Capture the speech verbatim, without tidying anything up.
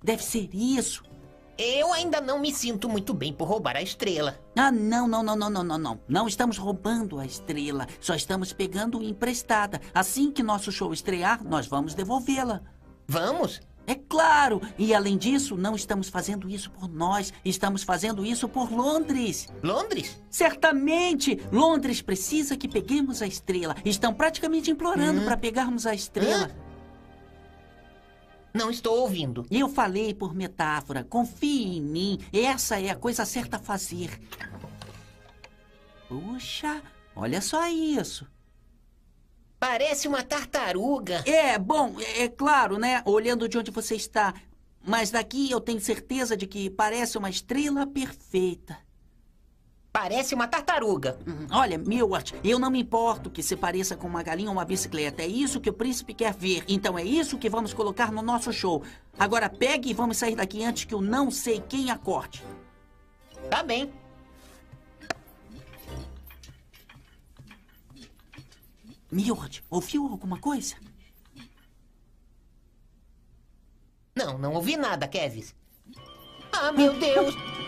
Deve ser isso. Eu ainda não me sinto muito bem por roubar a estrela. Ah, não, não, não, não, não, não, não. Não estamos roubando a estrela. Só estamos pegando emprestada. Assim que nosso show estrear, nós vamos devolvê-la. Vamos? É claro! E além disso, não estamos fazendo isso por nós. Estamos fazendo isso por Londres. Londres? Certamente! Londres precisa que peguemos a estrela. Estão praticamente implorando Hum. para pegarmos a estrela. Hã? Não estou ouvindo. Eu falei por metáfora. Confie em mim. Essa é a coisa certa a fazer. Puxa, olha só isso. Parece uma tartaruga. É, bom, é, é claro, né? Olhando de onde você está. Mas daqui eu tenho certeza de que parece uma estrela perfeita. Parece uma tartaruga. Hum, Olha, Milward, eu não me importo que se pareça com uma galinha ou uma bicicleta. É isso que o príncipe quer ver. Então é isso que vamos colocar no nosso show. Agora pegue e vamos sair daqui antes que eu não sei quem acorde. Tá bem. Milward, ouviu alguma coisa? Não, não ouvi nada, Kevis. Ah, meu Deus!